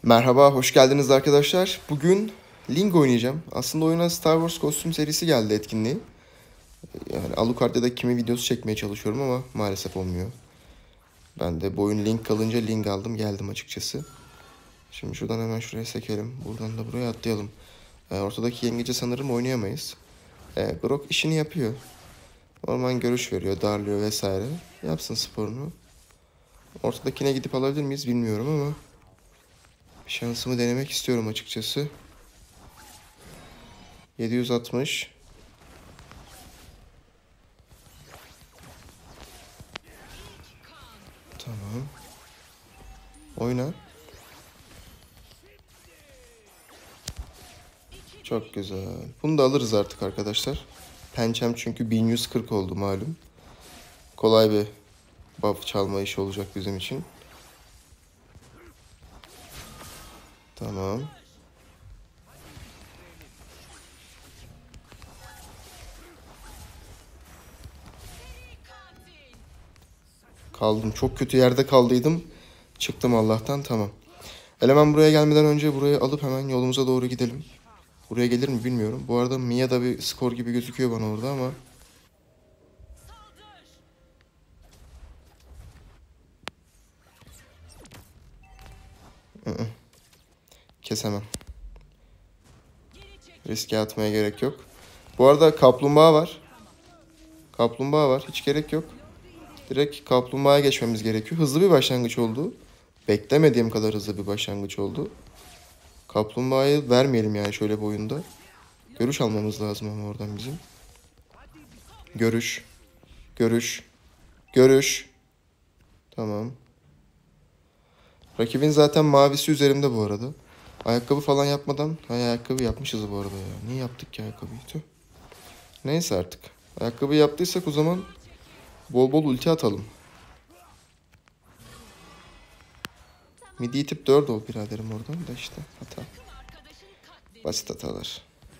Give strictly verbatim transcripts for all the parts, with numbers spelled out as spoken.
Merhaba, hoş geldiniz arkadaşlar. Bugün Ling oynayacağım. Aslında oyuna Star Wars kostüm serisi geldi etkinliği. Yani Alucard'da kimi videosu çekmeye çalışıyorum ama maalesef olmuyor. Ben de bu oyun Link kalınca Ling aldım geldim açıkçası. Şimdi şuradan hemen şuraya sekelim. Buradan da buraya atlayalım. Ee, ortadaki yengece sanırım oynayamayız. Ee, Grok işini yapıyor. Orman görüş veriyor, darlıyor vesaire. Yapsın sporunu. Ortadakine gidip alabilir miyiz bilmiyorum ama şansımı denemek istiyorum açıkçası. yedi yüz altmış. Tamam. Oyna. Çok güzel. Bunu da alırız artık arkadaşlar. Pençem çünkü bin yüz kırk oldu malum. Kolay bir buff çalma işi olacak bizim için. Tamam. Kaldım. Çok kötü yerde kaldıydım. Çıktım Allah'tan. Tamam. Eleman buraya gelmeden önce burayı alıp hemen yolumuza doğru gidelim. Buraya gelir mi bilmiyorum. Bu arada Mia da bir skor gibi gözüküyor bana orada ama. I-ı. Kesemem. Riske atmaya gerek yok. Bu arada kaplumbağa var. Kaplumbağa var. Hiç gerek yok. Direkt kaplumbağaya geçmemiz gerekiyor. Hızlı bir başlangıç oldu. Beklemediğim kadar hızlı bir başlangıç oldu. Kaplumbağayı vermeyelim yani şöyle bir oyunda. Görüş almamız lazım ama oradan bizim. Görüş. Görüş. Görüş. Tamam. Rakibin zaten mavisi üzerimde bu arada. Ayakkabı falan yapmadan... Hay ayakkabı yapmışız bu arada ya. Niye yaptık ki ayakkabıyı? Tüh. Neyse artık. Ayakkabı yaptıysak o zaman bol bol ulti atalım. Midi itip dört ol biraderim oradan da işte. Hata. Basit hatalar.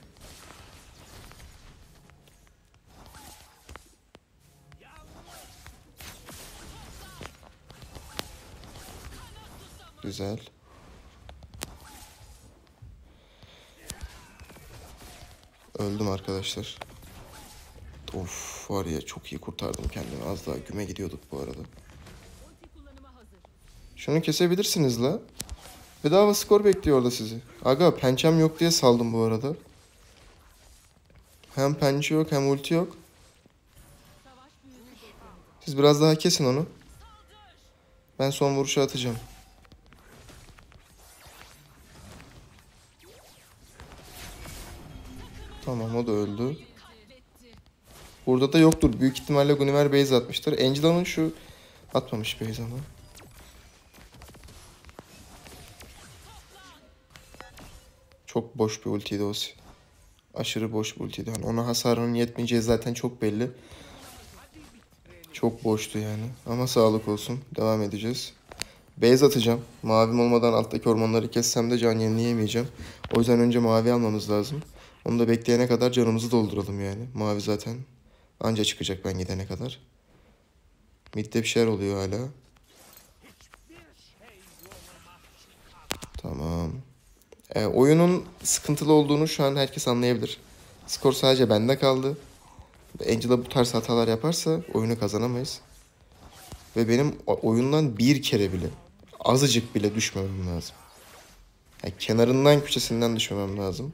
Güzel. Öldüm arkadaşlar. Of var ya çok iyi kurtardım kendimi. Az daha güme gidiyorduk bu arada. Şunu kesebilirsiniz la. Bedava skor bekliyor orada sizi. Aga pençem yok diye saldım bu arada. Hem pençe yok hem ulti yok. Siz biraz daha kesin onu. Ben son vuruşu atacağım. Tamam o da öldü. Burada da yoktur. Büyük ihtimalle Gunniver base atmıştır. Angela'nın şu... Atmamış base ama. Çok boş bir ultiydi o. Aşırı boş bir ultiydi. Yani ona hasarının yetmeyeceği zaten çok belli. Çok boştu yani. Ama sağlık olsun. Devam edeceğiz. Base atacağım. Mavim olmadan alttaki ormanları kessem de can yenileyemeyeceğim. O yüzden önce mavi almamız lazım. Onu da bekleyene kadar canımızı dolduralım yani. Mavi zaten anca çıkacak ben gidene kadar. Mid'de bir şeyler oluyor hala. Tamam. E, oyunun sıkıntılı olduğunu şu an herkes anlayabilir. Skor sadece bende kaldı. Angela bu tarz hatalar yaparsa oyunu kazanamayız. Ve benim oyundan bir kere bile, azıcık bile düşmemem lazım. Yani kenarından köşesinden düşmemem lazım.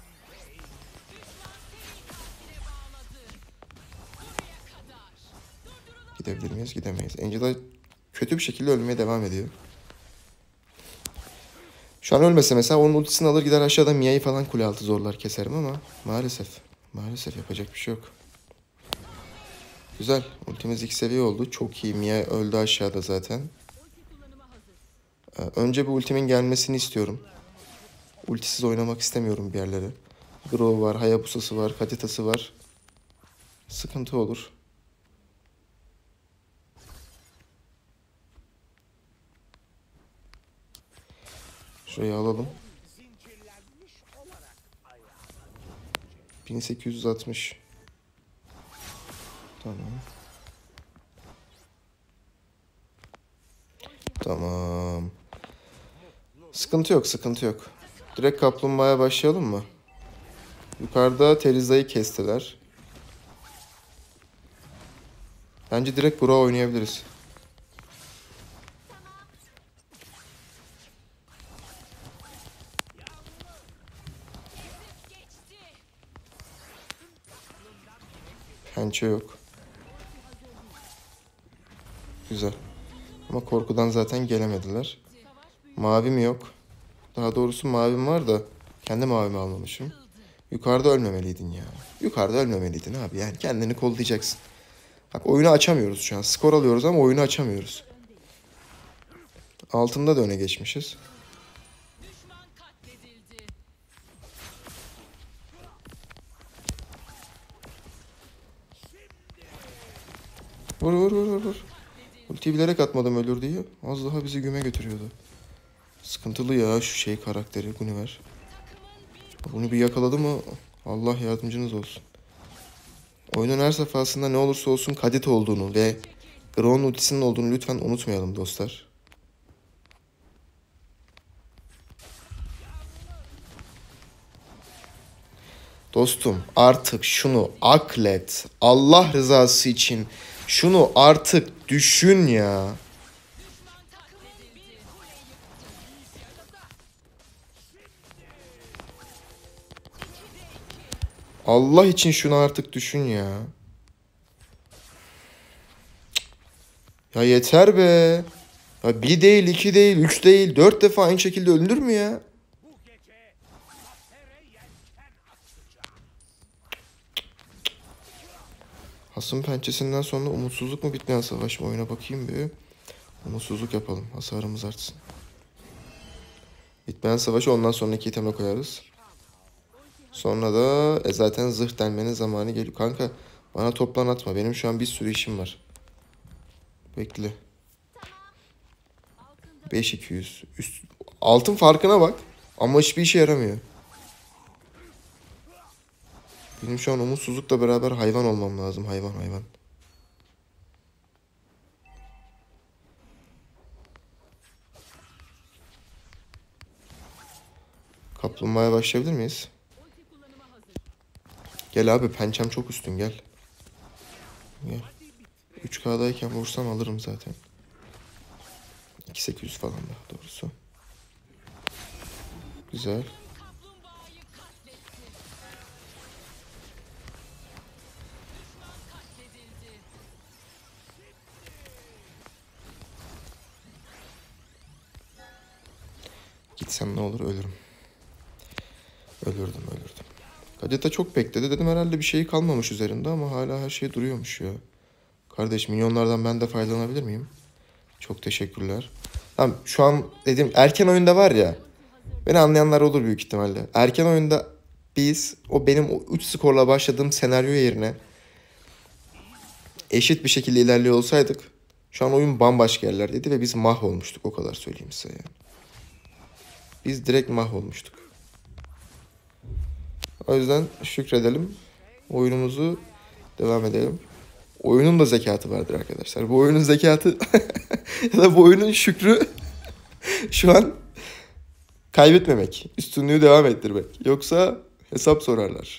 Gidebilir miyiz? Gidemeyiz. Angela kötü bir şekilde ölmeye devam ediyor. Şu an ölmese mesela onun ultisini alır gider aşağıda Mia'yı falan kule altı zorlar keserim ama maalesef. Maalesef yapacak bir şey yok. Güzel. Ultimiz iki seviye oldu. Çok iyi. Mia öldü aşağıda zaten. Ee, önce bir ultimin gelmesini istiyorum. Ultisiz oynamak istemiyorum bir yerlere. Grove var, Hayabusa'sı var, Katita'sı var. Sıkıntı olur. Şurayı alalım. bin sekiz yüz altmış. Tamam. Tamam. Sıkıntı yok, sıkıntı yok. Direkt kaplumbağaya başlayalım mı? Yukarıda Teriza'yı kestiler. Bence direkt Burak'a oynayabiliriz. Pençe yok. Güzel. Ama korkudan zaten gelemediler. Mavim yok. Daha doğrusu mavim var da kendi mavimi almamışım. Yukarıda ölmemeliydin ya. Yukarıda ölmemeliydin abi. Yani kendini kollayacaksın. Bak oyunu açamıyoruz şu an. Skor alıyoruz ama oyunu açamıyoruz. Altında da öne geçmişiz. Vur vur vur vur. Ultiyi bilerek atmadım ölür diye. Az daha bizi güme götürüyordu. Sıkıntılı ya şu şey karakteri Guinevere. Bunu bir yakaladı mı Allah yardımcınız olsun. Oyunun her safhasında ne olursa olsun Kadit olduğunu ve Gro'nun ultisinin olduğunu lütfen unutmayalım dostlar. Dostum artık şunu aklet. Allah rızası için şunu artık düşün ya. Allah için şunu artık düşün ya. Ya yeter be. Ya bir değil, iki değil, üç değil, dört defa aynı şekilde ölünür mü ya? Hasım pençesinden sonra umutsuzluk mu bitmeyen savaş mı? Oyuna bakayım bir. Umutsuzluk yapalım. Hasarımız artsın. Bitmeyen savaşı ondan sonraki iteme koyarız. Sonra da e zaten zırh delmenin zamanı geliyor. Kanka bana toplan atma. Benim şu an bir sürü işim var. Bekle. beş iki yüz. Üst... Altın farkına bak. Ama hiçbir işe yaramıyor. Benim şu an umutsuzlukla beraber hayvan olmam lazım. Hayvan hayvan. Kaplumbağaya başlayabilir miyiz? Gel abi pençem çok üstün gel. Gel. üç K'dayken vursam alırım zaten. iki sekiz yüz falan daha doğrusu. Güzel. Gitsem ne olur ölürüm. Ölürdüm ölürdüm. Kadeta çok bekledi dedim herhalde bir şey kalmamış üzerinde ama hala her şey duruyormuş ya. Kardeş minyonlardan ben de faydalanabilir miyim? Çok teşekkürler. Tamam şu an dedim erken oyunda var ya. Beni anlayanlar olur büyük ihtimalle. Erken oyunda biz o benim üç skorla başladığım senaryo yerine eşit bir şekilde ilerliyor olsaydık şu an oyun bambaşka yerlerdeydi ve biz mahvolmuştuk o kadar söyleyeyim size yani. Biz direkt mahvolmuştuk. O yüzden şükredelim. Oyunumuzu devam edelim. Oyunun da zekatı vardır arkadaşlar. Bu oyunun zekatı ya da bu oyunun şükrü şu an kaybetmemek. Üstünlüğü devam ettirmek. Yoksa hesap sorarlar.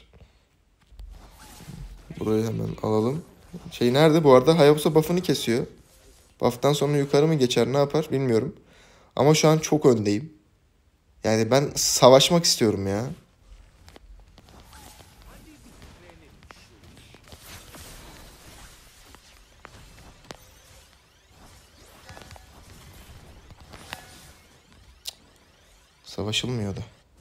Burayı hemen alalım. Şey nerede? Bu arada Hayabusa buff'ını kesiyor. Buff'tan sonra yukarı mı geçer ne yapar bilmiyorum. Ama şu an çok öndeyim. Yani ben savaşmak istiyorum ya. Savaşılmıyor da.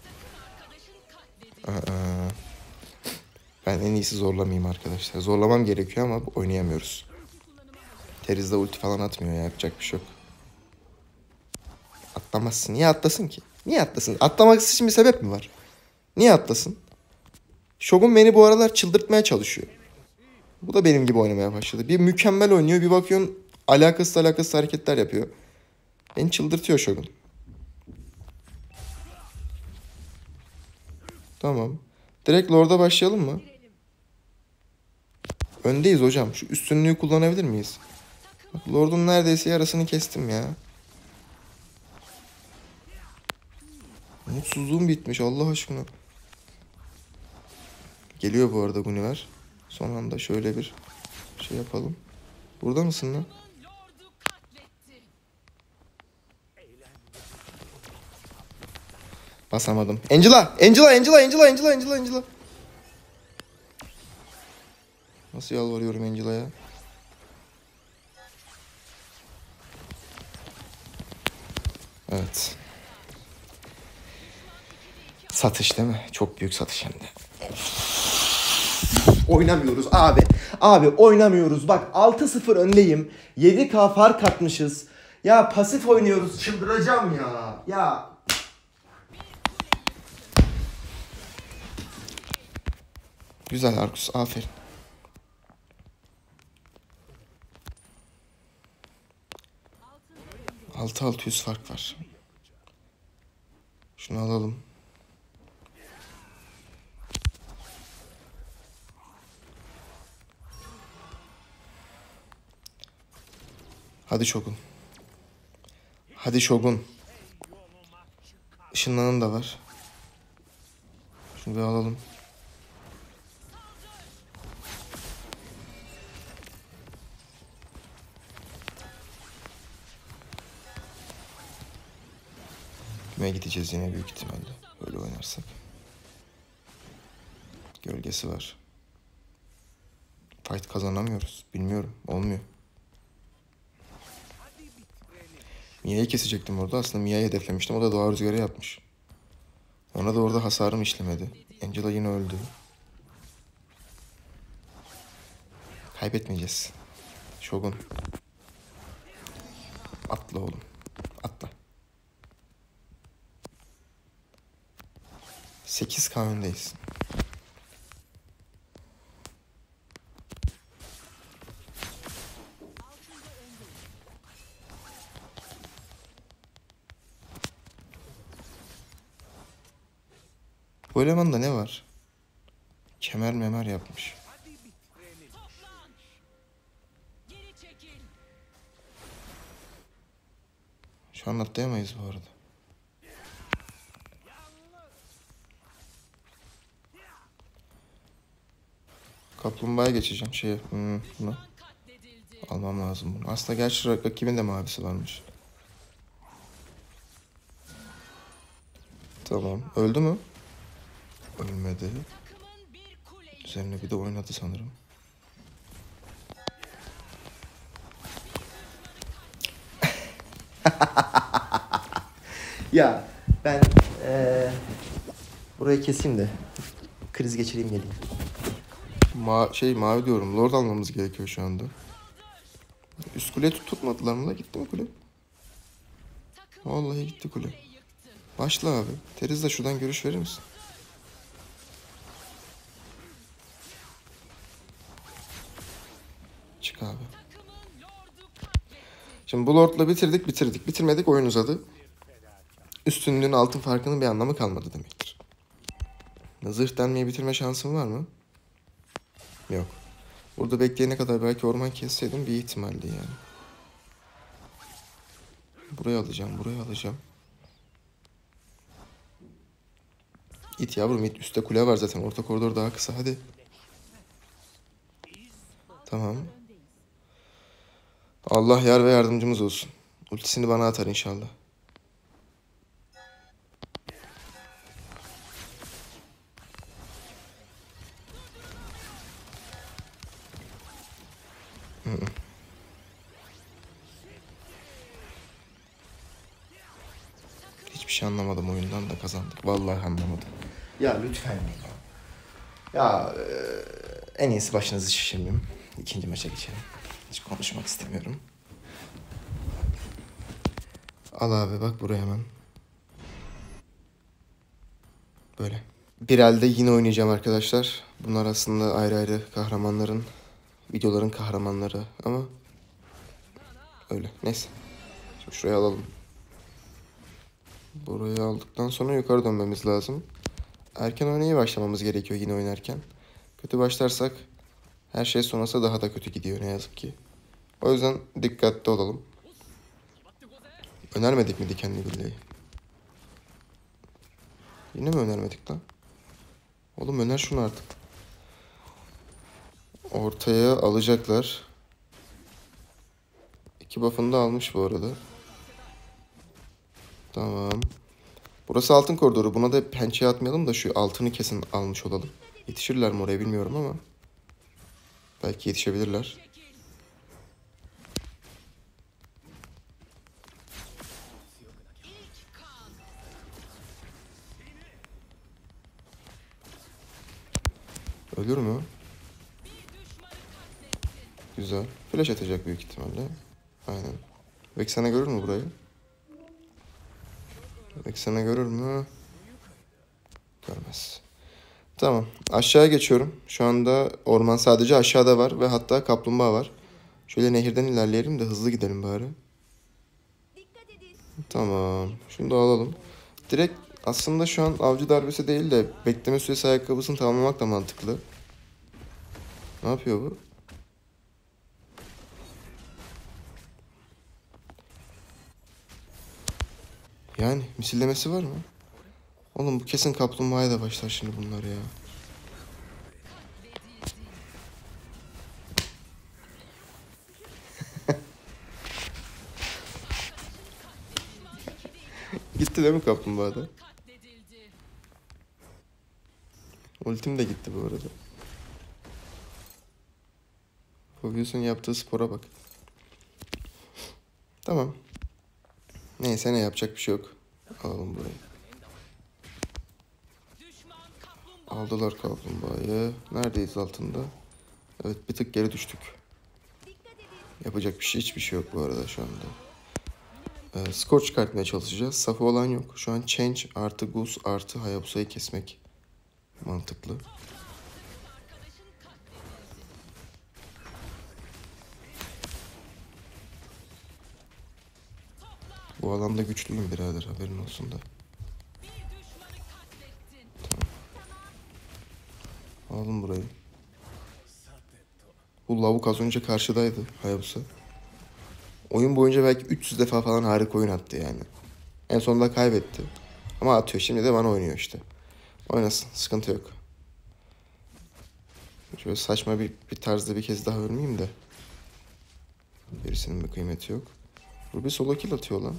Aa, ben en iyisi zorlamayayım arkadaşlar. Zorlamam gerekiyor ama oynayamıyoruz. Teriz'de ulti falan atmıyor ya. Yapacak bir şey yok. Atlamazsın. Niye atlasın ki? Niye atlasın? Atlamak için bir sebep mi var? Niye atlasın? Shogun beni bu aralar çıldırtmaya çalışıyor. Bu da benim gibi oynamaya başladı. Bir mükemmel oynuyor. Bir bakıyorsun alakasız alakasız hareketler yapıyor. Beni çıldırtıyor Shogun. Tamam. Direkt Lord'a başlayalım mı? Öndeyiz hocam. Şu üstünlüğü kullanabilir miyiz? Bak, Lord'un neredeyse yarısını kestim ya. Mutsuzluğum bitmiş Allah aşkına. Geliyor bu arada Guniver. Son anda şöyle bir şey yapalım. Burada mısın lan? Basamadım. Angela! Angela! Angela! Angela! Angela! Angela! Angela! Nasıl yalvarıyorum Angela'ya? Evet. Satış değil mi? Çok büyük satış hem de. Oynamıyoruz abi. Abi oynamıyoruz. Bak altı sıfır öndeyim. yedi K fark atmışız. Ya pasif oynuyoruz. Çıldıracağım ya. Ya. Güzel Arkus. Aferin. altı altı yüz fark var. Şunu alalım. Hadi Shogun. Hadi Shogun. Işınlanan da var. Şunu bir alalım. Kime gideceğiz yine büyük ihtimalle. Böyle oynarsak. Gölgesi var. Fight kazanamıyoruz. Bilmiyorum. Olmuyor. Mia'yı kesecektim orada. Aslında Mia'yı hedeflemiştim. O da doğa rüzgarı yapmış. Ona da orada hasarım işlemedi. Angela yine öldü. Kaybetmeyeceğiz. Shogun. Atla oğlum. Atla. sekiz K öndeyiz. Bu elemanda ne var? Kemer memer yapmış. Şu an atlayamayız bu arada. Kaplumbağaya geçeceğim. Şey, hmm, bunu. Almam lazım bunu. Aslında gerçi rakibin de mavisi varmış. Tamam. Öldü mü? Ölmedi. Üzerine bir de oynadı sanırım. Ya ben ee, burayı keseyim de kriz geçireyim geleyim. Ma şey mavi diyorum. Lord almamız gerekiyor şu anda. Üst kule tut tutmadılar mı da gitti mi kule? Vallahi gitti kule. Başla abi. Teriz de şuradan görüş verir misin? Çık abi. Şimdi bu Lord'la bitirdik bitirdik. Bitirmedik oyun uzadı. Üstünlüğün altın farkının bir anlamı kalmadı demektir. Zırh denmeyi bitirme şansım var mı? Yok. Burada bekleyene kadar belki orman kesseydim bir ihtimaldi yani. Buraya alacağım, buraya alacağım. İt yavrum it. Üstte kule var zaten. Orta koridor daha kısa. Hadi. Tamam. Allah yar ve yardımcımız olsun. Ultisini bana atar inşallah. Hı -hı. Hiçbir şey anlamadım oyundan da kazandık. Vallahi anlamadım. Ya lütfen. Ya e, en iyisi başınızı şişirmeyeyim. İkinci maça geçelim. Hiç konuşmak istemiyorum. Al abi bak buraya hemen. Böyle. Bir elde yine oynayacağım arkadaşlar. Bunlar aslında ayrı ayrı kahramanların, videoların kahramanları ama öyle. Neyse. Şimdi şuraya alalım. Burayı aldıktan sonra yukarı dönmemiz lazım. Erken oynayı başlamamız gerekiyor yine oynarken. Kötü başlarsak her şey sonrası daha da kötü gidiyor ne yazık ki. O yüzden dikkatli olalım. Önermedik mi dikenli billahi? Yine mi önermedik lan? Oğlum öner şunu artık. Ortaya alacaklar. İki buff'ını da almış bu arada. Tamam. Burası altın koridoru. Buna da pençe atmayalım da şu altını kesin almış olalım. Yetişirler mi oraya bilmiyorum ama. Belki yetişebilirler. Ölür mü? Güzel. Flash atacak büyük ihtimalle. Aynen. Vexana görür mü burayı? Vexana görür mü? Görmez. Tamam. Aşağıya geçiyorum. Şu anda orman sadece aşağıda var ve hatta kaplumbağa var. Şöyle nehirden ilerleyelim de hızlı gidelim bari. Tamam. Şunu da alalım. Direkt aslında şu an avcı darbesi değil de bekleme süresi ayakkabısını tamamlamak da mantıklı. Ne yapıyor bu? Yani misillemesi var mı? Oğlum bu kesin kaplumbağaya da başlar şimdi bunlar ya. Gitti değil mi kaplumbağa da? Ultim de gitti bu arada. Phoebus'un yaptığı spora bak. Tamam. Neyse ne yapacak bir şey yok. Alalım burayı. Aldılar kaplumbağayı. Neredeyiz altında? Evet bir tık geri düştük. Yapacak bir şey hiçbir şey yok bu arada şu anda. Ee, skor çıkartmaya çalışacağız. Safı olan yok. Şu an Change artı Goose artı Hayabusa'yı kesmek mantıklı. Bu alanda güçlüyüm birader haberin olsun da. Tamam. Alalım burayı. Bu lavuk az önce karşıdaydı Hayabusa. Oyun boyunca belki üç yüz defa falan harika oyun attı yani. En sonunda kaybetti. Ama atıyor şimdi de bana oynuyor işte. Oynasın sıkıntı yok. Şöyle saçma bir, bir tarzda bir kez daha ölmeyeyim de. Birisinin bir kıymeti yok. Ruby solo kill atıyor lan.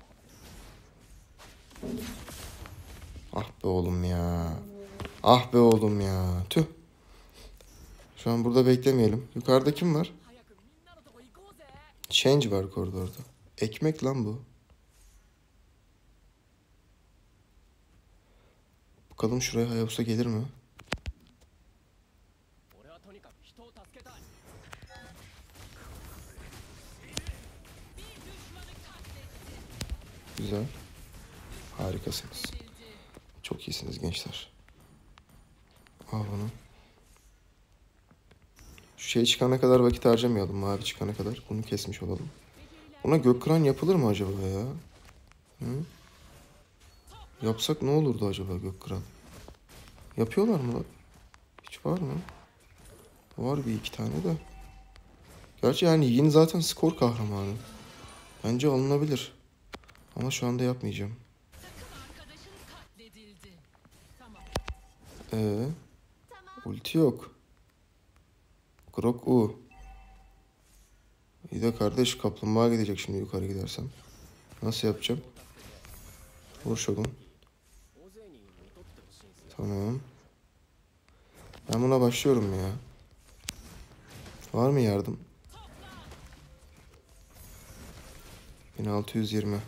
Ah be oğlum ya. Ah be oğlum ya. Tüh. Şu an burada beklemeyelim. Yukarıda kim var? Change var koridorda. Ekmek lan bu. Bakalım şuraya Hayabusa gelir mi? Güzel. Harikasınız. Çok iyisiniz gençler. Al bunu. Şu şey çıkana kadar vakit harcamayalım. Mavi çıkana kadar. Bunu kesmiş olalım. Ona gökkıran yapılır mı acaba ya? Hı? Yapsak ne olurdu acaba gökkıran? Yapıyorlar mı lan? Hiç var mı? Var bir iki tane de. Gerçi yani Yin zaten skor kahramanı. Bence alınabilir. Ama şu anda yapmayacağım. Ee, ulti yok. Grok U. İyi de kardeş kaplumbağa gidecek şimdi yukarı gidersem. Nasıl yapacağım? Vur şogun. Tamam. Ben buna başlıyorum ya. Var mı yardım? bin altı yüz yirmi.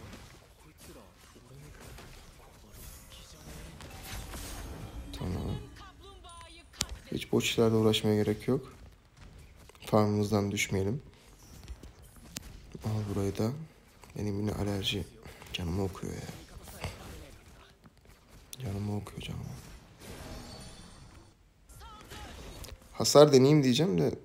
Tamam. Hiç boş işlerle uğraşmaya gerek yok. Farmımızdan düşmeyelim. Al burayı da. Benim yine alerji canımı okuyor ya. Canımı okuyor canımı. Hasar deneyeyim diyeceğim de.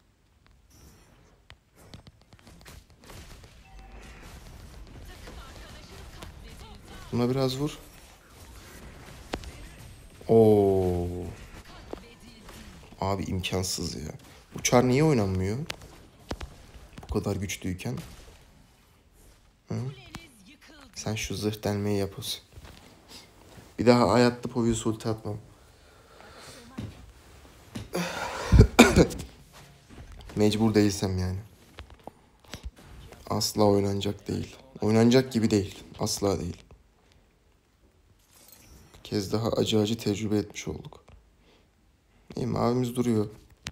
Buna biraz vur. Oo. Abi imkansız ya. Bu çar niye oynanmıyor? Bu kadar güçlüyken. Hı? Sen şu zırh delmeyi yapıyorsun. Bir daha hayatta Povius ulti atmam. Mecbur değilsem yani. Asla oynanacak değil. Oynanacak gibi değil. Asla değil. Bir kez daha acı acı tecrübe etmiş olduk. İyi, mavimiz duruyor.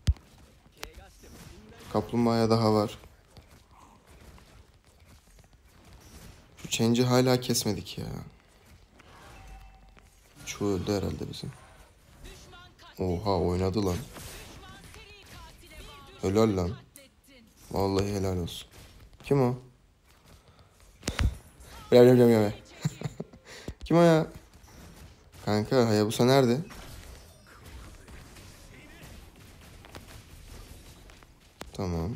Kaplumbağaya daha var. Şu change'i hala kesmedik ya. Şu öldü herhalde bizim. Oha, oynadı lan. Helal lan. Vallahi helal olsun. Kim o? Bile bile bile bile. Kim o ya? Kanka Hayabusa nerede? Tamam.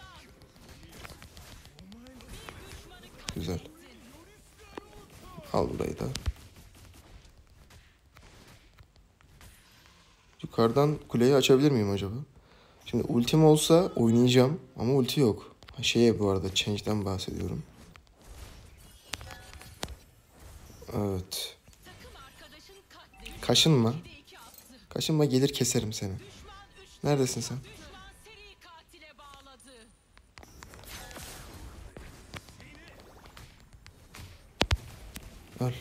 Güzel. Al burayı da. Yukarıdan kuleyi açabilir miyim acaba? Şimdi ultim olsa oynayacağım ama ulti yok. Şeye bu arada change'den bahsediyorum. Evet. Kaşınma. Kaşınma, gelir keserim seni. Neredesin sen? Öl.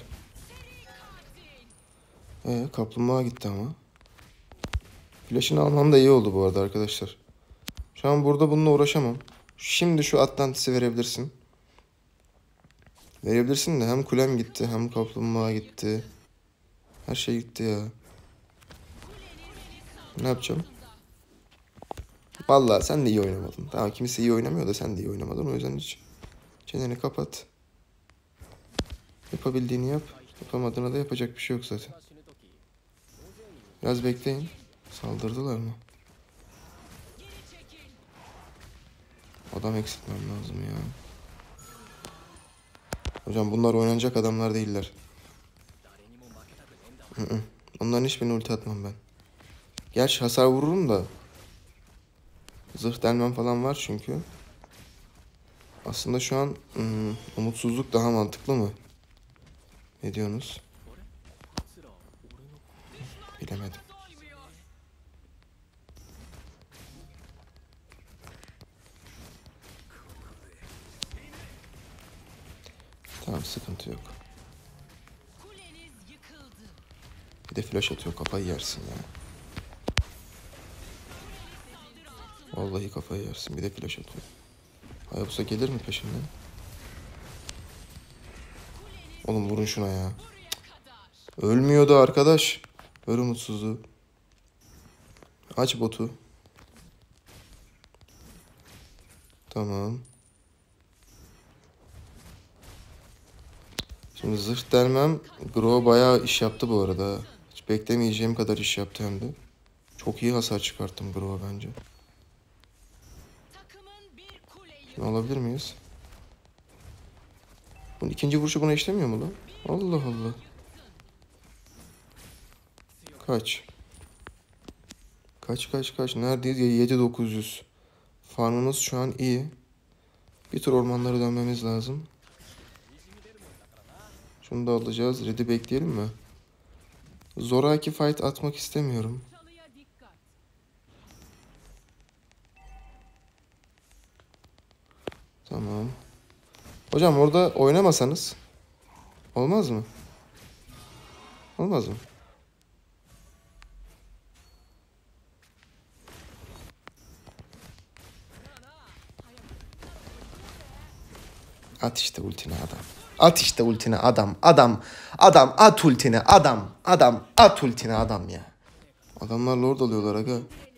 Ee, kaplumbağa gitti ama. Flash'ını almam da iyi oldu bu arada arkadaşlar. Şu an burada bununla uğraşamam. Şimdi şu Atlantis'i verebilirsin. Verebilirsin de hem kulem gitti hem kaplumbağa gitti. Her şey gitti ya. Ne yapacağım? Vallahi sen de iyi oynamadın. Tamam, kimse iyi oynamıyor da sen de iyi oynamadın. O yüzden hiç çeneni kapat. Yapabildiğini yap. Yapamadığına da yapacak bir şey yok zaten. Biraz bekleyin. Saldırdılar mı? Adam eksiltmem lazım ya. Hocam bunlar oynanacak adamlar değiller. Hı hı. Onların hiçbirine ulti atmam ben. Gerçi hasar vururum da. Zırh delmem falan var çünkü. Aslında şu an ım, umutsuzluk daha mantıklı mı? Ne diyorsunuz? Bilemedim. Tamam, sıkıntı yok. Bir de flash atıyor, kafayı yersin ya. Vallahi kafayı yersin, bir de flash atıyor. Hayabusa gelir mi peşinden? Oğlum vurun şuna ya. Cık. Ölmüyordu arkadaş. Öl umutsuzu. Aç botu. Tamam. Şimdi zırh delmem. Gro bayağı iş yaptı bu arada. Hiç beklemeyeceğim kadar iş yaptı hem de. Çok iyi hasar çıkarttım Gro bence. Şunu alabilir miyiz? Bunun ikinci vuruşu buna işlemiyor mu lan? Allah Allah. Kaç? Kaç kaç kaç? Neredeyiz? yedi dokuz yüz. Farmımız şu an iyi. Bir tur ormanlara dönmemiz lazım. Şunu da alacağız. Red'i bekleyelim mi? Zoraki fight atmak istemiyorum. Tamam. Hocam orada oynamasanız olmaz mı? Olmaz mı? At işte ultini adam. At işte ultini adam. Adam. Adam at ultini adam. Adam at ultini adam ya. Adamlar lord alıyorlar aga.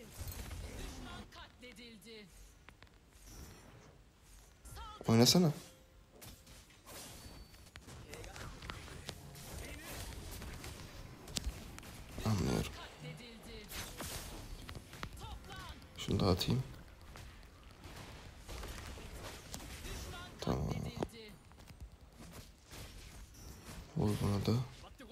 Oynasana. Anlıyorum. Şunu da atayım. Tamam. Vur buna da.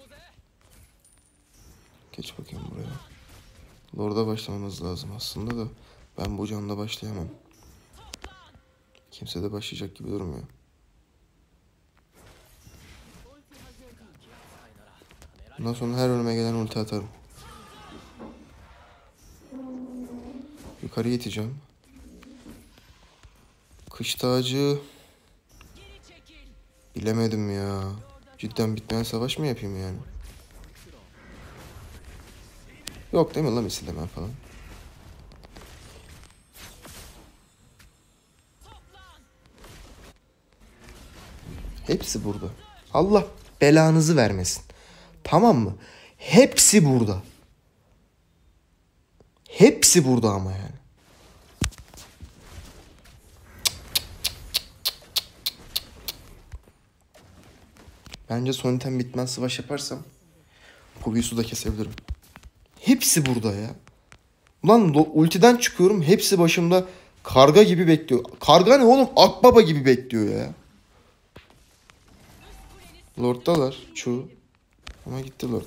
Geç bakayım buraya. Lord'a başlamamız lazım aslında da. Ben bu canla başlayamam. Kimse de başlayacak gibi durmuyor. Bundan sonra her önüme gelen ulti atarım. Yukarı iteceğim. Kış tacı... Bilemedim ya. Cidden bitmeyen savaş mı yapayım yani? Yok değil mi lan misillemen falan? Hepsi burada. Allah belanızı vermesin. Tamam mı? Hepsi burada. Hepsi burada ama yani. Bence son item bitmez savaş yaparsam Povius'u da kesebilirim. Hepsi burada ya. Ulan ultiden çıkıyorum, hepsi başımda karga gibi bekliyor. Karga ne oğlum? Akbaba gibi bekliyor ya. Lord'dalar çoğu. Ama gitti Lord.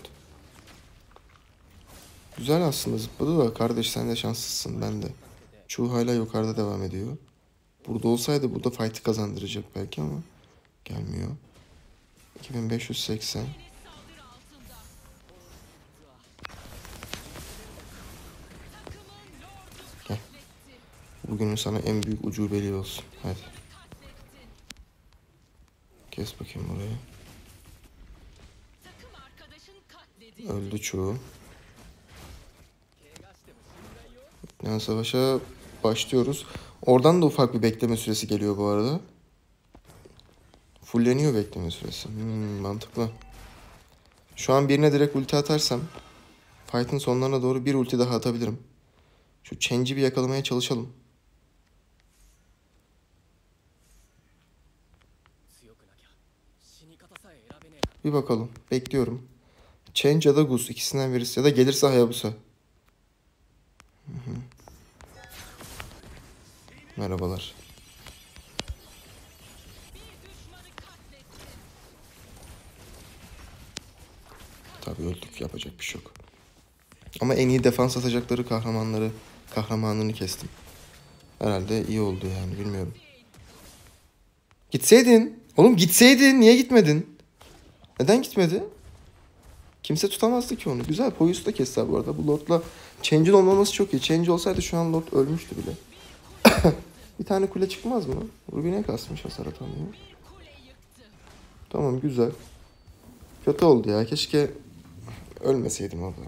Güzel aslında zıpladı da kardeş sen de şanslısın, ben de. Çoğu hala yukarıda devam ediyor. Burada olsaydı burada fight'ı kazandıracak belki ama gelmiyor. iki bin beş yüz seksen. Gel. Bugünün sana en büyük ucubeliği olsun. Hadi. Kes bakayım burayı. Öldü çoğu. Yani savaşa başlıyoruz. Oradan da ufak bir bekleme süresi geliyor bu arada. Fulleniyor bekleme süresi. Hmm, mantıklı. Şu an birine direkt ulti atarsam fight'ın sonlarına doğru bir ulti daha atabilirim. Şu Change'i bir yakalamaya çalışalım. Bir bakalım. Bekliyorum. Change ya da Gus, ikisinden birisi. Ya da gelirse Hayabusa. Hı hı. Merhabalar. Tabii öldük. Yapacak bir şey yok. Ama en iyi defans atacakları kahramanları, kahramanını kestim. Herhalde iyi oldu yani, bilmiyorum. Gitseydin. Oğlum gitseydin. Niye gitmedin? Neden gitmedi? Kimse tutamazdı ki onu. Güzel. Poyus da kesti bu arada. Bu Lord'la Change'in olmaması çok iyi. Change olsaydı şu an Lord ölmüştü bile. Bir tane kule çıkmaz mı? Rubin'e kasmış, hasar atamıyor. Tamam, güzel. Kötü oldu ya. Keşke ölmeseydim orada.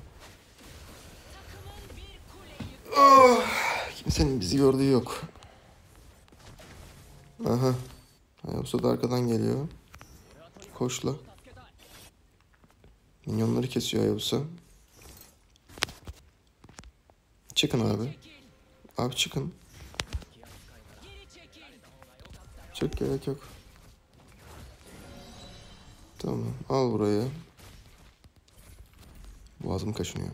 Oh, kimsenin bizi gördüğü yok. Aha. Hayabusa da arkadan geliyor. Koşla. Minyonları kesiyor Hayabusa. Çıkın abi. Abi çıkın. Çok gerek yok. Tamam. Al burayı. Boğazım kaşınıyor.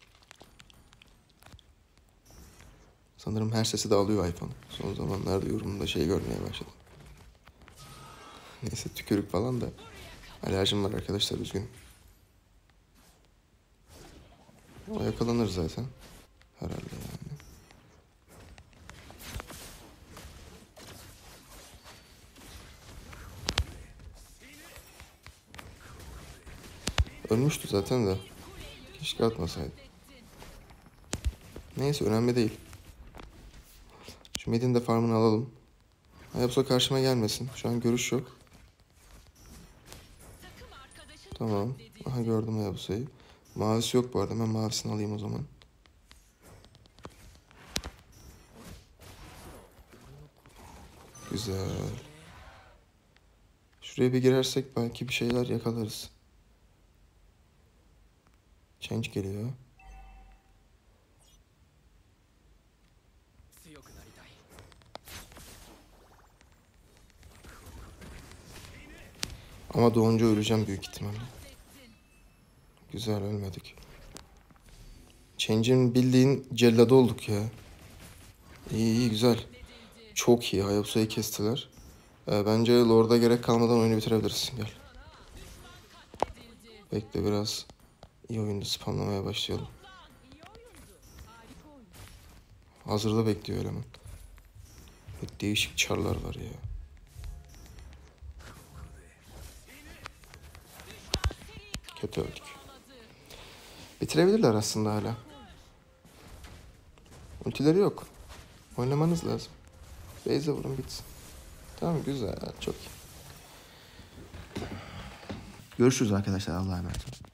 Sanırım her sesi de alıyor iPhone. Son zamanlarda yorumunda şey görmeye başladım. Neyse, tükürük falan da. Alerjim var arkadaşlar, üzgünüm. O yakalanır zaten. Herhalde yani. Ölmüştü zaten de. Keşke atmasaydı. Neyse, önemli değil. Şu Medin de farmını alalım. Hayabusa karşıma gelmesin. Şu an görüş yok. Tamam. Aha, gördüm Hayabusa'yı. Mavisi yok bu arada. Ben mavisini alayım o zaman. Güzel. Şuraya bir girersek belki bir şeyler yakalarız. Change geliyor. Ama doğunca öleceğim büyük ihtimalle. Güzel, ölmedik. Change'in bildiğin celladı olduk ya. İyi iyi, güzel. Çok iyi. Hayabusa'yı kestiler. Ee, bence Lord'a gerek kalmadan oyunu bitirebiliriz. Gel. Bekle biraz. İyi oyunda spamlamaya başlayalım. Hazırda bekliyor eleman. Değişik çarlar var ya. Kötü öldük. Bitirebilirler aslında hala. Ultileri yok. Oynamanız lazım. Base'e vurun bitsin. Tamam, güzel, çok iyi. Görüşürüz arkadaşlar, Allah'a emanet olun.